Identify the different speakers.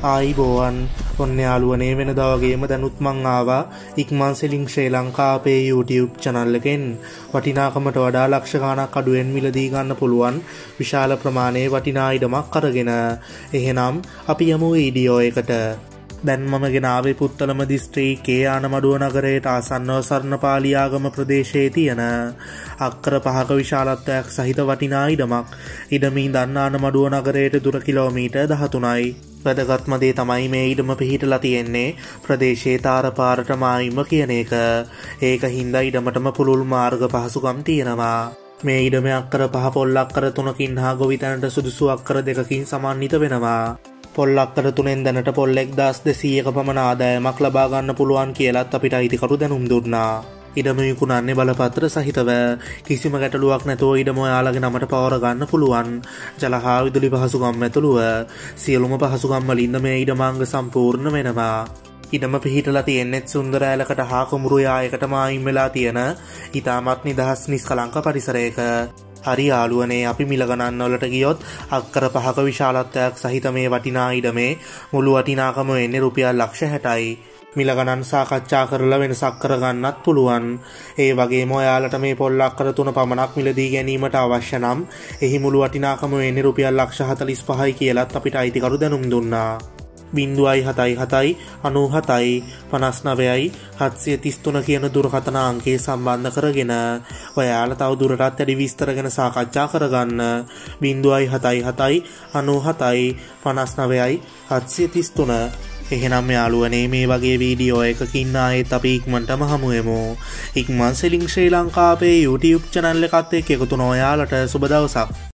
Speaker 1: ආයිබෝවන් ඔන්න යාළුවනේ වෙනදා වගේම දැනුත් මං ආවා ikman.lk ශ්‍රී ලංකා අපේ YouTube channel එකෙන් වටිනාකමට වඩා ලක්ෂ ගණනක් අඩුවෙන් මිලදී ගන්න පුළුවන් විශාල ප්‍රමාණයේ වටිනා ඉඩමක් අරගෙන. එහෙනම් අපි යමු වීඩියෝ එකට. දැන් මම ගෙනාවේ පුත්තලම දිස්ත්‍රික්කයේ ආනමඩුව නගරයට ආසන්නව සර්ණපාලි ආගම ප්‍රදේශයේ තියෙන අක්කර 5ක විශාලත්වයක් සහිත වටිනා ඉඩමක්. ඉඩමින් දන්න ආනමඩුව නගරයට දුර කිලෝමීටර් 13යි. වැදගත්ම දේ තමයි මේ ඉඩම පිහිටලා තියෙන්නේ ප්‍රදේශයේ තාරපාරට මායිම කියන එක. ඒක හින්දා ඉඩමටම පුළුල් මාර්ග පහසුකම් තියෙනවා. මේ ඉඩම අක්කර 5 පොල් අක්කර 3කින් හා ගොවිතැනට සුදුසු අක්කර 2කින් සමන්විත වෙනවා. පොල් අක්කර 3න් දැනට පොල් 1200ක පමණ ආදායමක් ලබා ගන්න පුළුවන් කියලාත් අපිට අයිතිකරු දැනුම් දුන්නා. ඉඩම විකුණන්නේ බලපත්‍ර සහිතව. කිසිම ගැටලුවක් නැතුව ඉඩම ඔයාලගේ නමට පවර ගන්න පුළුවන්. ජල හා විදුලි පහසුකම් ඇතුළුව සියලුම පහසුකම් වලින් මේ ඉඩමාංග සම්පූර්ණ වෙනවා. ඉඩම පිහිටලා තියෙන්නේ සුන්දර ඇලකට හා කුඹුරු යායකට මායිම් වෙලා තියෙන ඉතාමත් නිදහස් නිස්කලංක පරිසරයක. හරි යාළුවනේ, අපි මිල ගණන් වලට ගියොත් අක්කර 5ක විශාලත්වයක් සහිත මේ වටිනා ඉඩමේ මුළු වටිනාකම වෙන්නේ රුපියල් ලක්ෂ 60යි. මිල ගණන් සාකච්ඡා කරලා වෙනසක් කරගන්නත් පුළුවන්. ඒ වගේම ඔයාලට මේ පොල් අක්කර 3 පමණක් මිලදී ගැනීමට අවශ්‍ය නම් එහි මුළු වටිනාකම වෙන්නේ රුපියල් ලක්ෂ 45යි කියලාත් අපිට අයිතිකරු දැනුම් දුන්නා. 077 97 59 733 කියන දුරකථන අංකයේ සම්බන්ධ කරගෙන ඔයාලා තව දුරටත් වැඩි විස්තර ගැන සාකච්ඡා කරගන්න. 077 97 59 733. එහෙනම් යාළුවනේ, මේ වගේ වීඩියෝ එකකින් ආයෙත් අපි ඉක්මනටම හමු වෙමු. ikman.lk ශ්‍රී ලංකා අපේ YouTube channel එකත් එක්ක එකතු වෙන ඔයාලට සුබ දවසක්.